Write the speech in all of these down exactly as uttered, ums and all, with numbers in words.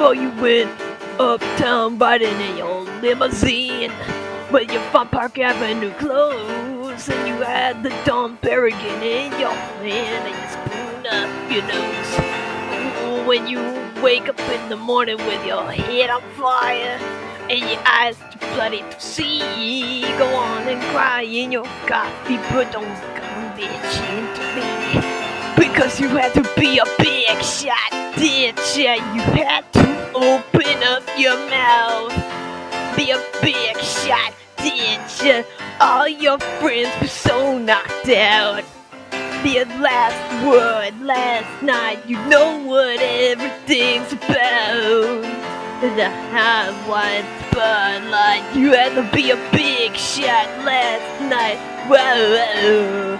Well, you went uptown riding in your limousine, with your Fun Park Avenue clothes, and you had the Dom Perignon in your hand, and you spoon up your nose. Ooh, when you wake up in the morning with your head on fire, and your eyes too bloody to see, go on and cry in your coffee, but don't come bitching to me. Because you had to be a big shot, didn't ya? You had to open up your mouth. Be a big shot, didn't ya? All your friends were so knocked out. The last word last night, you know what everything's about. The high white spotlight, you had to be a big shot last night. Whoa.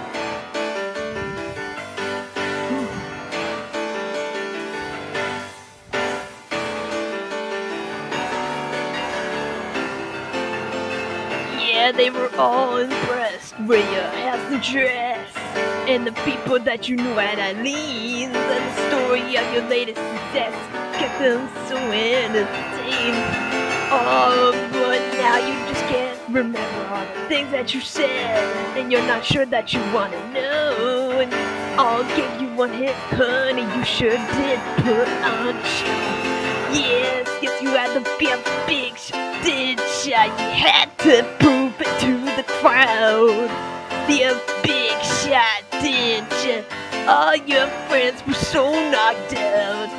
Yeah, they were all impressed with your handsome dress, and the people that you knew at Eileen's, and the story of your latest success kept them so entertained. Oh, but now you just can't remember all the things that you said, and you're not sure that you wanna know. And I'll give you one hit, honey, you sure did put on a show. Yes, yes, you had to be a big shot, did ya? You had to prove it to the crowd. Be a big shot, didn't ya? All your friends were so knocked out.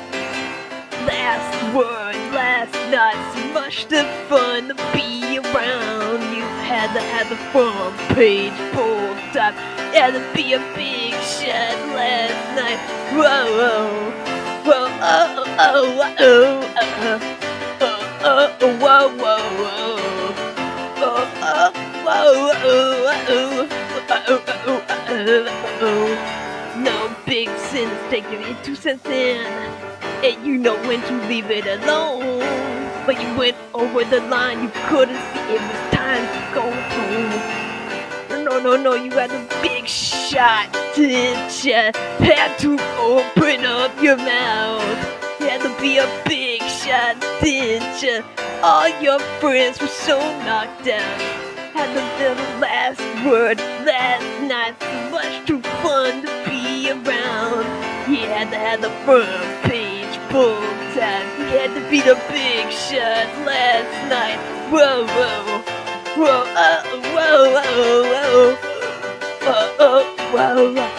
Last word, last night, so much the fun to be around. You had to have the front page pulled up. Had to be a big shot last night. Whoa, whoa, whoa, oh, oh, oh, oh, oh, oh, oh, whoa, whoa, whoa, oh, oh, whoa, oh, oh, oh, oh, oh. No big sins, take your two cents in, and you know when to leave it alone. But you went over the line, you couldn't see it was time to go home. No, no, no, you had a big shot, didn't ya? Had to open up your mouth. You had to be a big shot, didn't ya? All your friends were so knocked down. Had the little last word last night, so much too fun to be around. He had to have the front page pulled out. He had to be the big shot last night. Whoa, whoa, whoa, oh, whoa, whoa, whoa, oh, oh, whoa, whoa,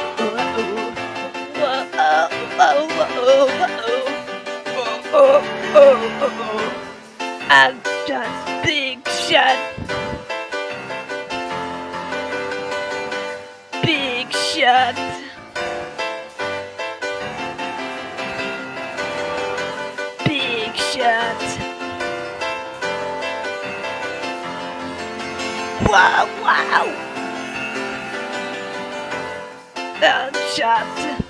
whoa, whoa, whoa, whoa, oh, oh, oh. I'm just big shot. Big shot. Big shot. Wow, wow. I'm shot.